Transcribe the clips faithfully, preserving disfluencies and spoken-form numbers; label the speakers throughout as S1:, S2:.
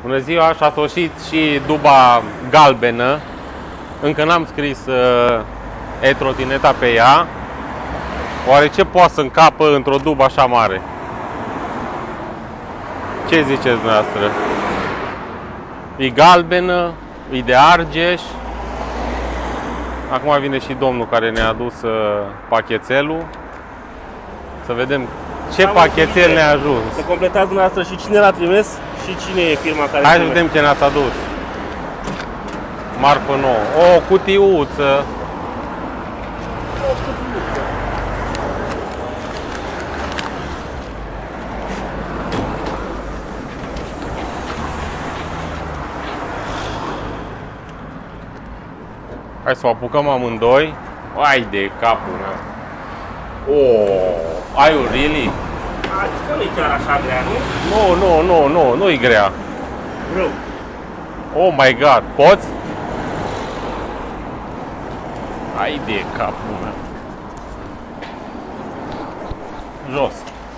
S1: Bună ziua, și-a sosit și duba galbenă. Încă n-am scris uh, e-trotineta pe ea. Oare ce poate să încapă într-o dubă așa mare? Ce ziceți dumneavoastră? E galbenă, e de Argeș. Acum vine și domnul care ne-a adus uh, pachetelul. Să vedem ce
S2: Am
S1: pachetel ne-a ajuns.
S2: Să completați dumneavoastră și cine l-a trimis și cine e firma care...
S1: Hai să vedem ce ne-ați adus. Marfă nouă. O cutiuță. Hai să o apucăm amândoi. Hai de capul meu. Oh, are you really?
S2: Adică nu e chiar așa grea, nu?
S1: Nu, nu, nu, nu, nu e grea.
S2: Rău.
S1: Oh my god, poți? Hai de capul meu. Jos.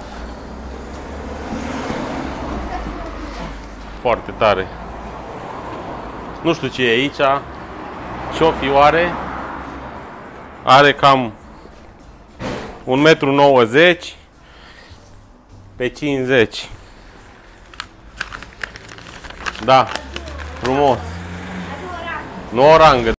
S1: Foarte tare. Nu știu ce e aici. Ce-o fi oare? Are cam un metru nouăzeci pe cincizeci. Da, frumos. Nu o rangă.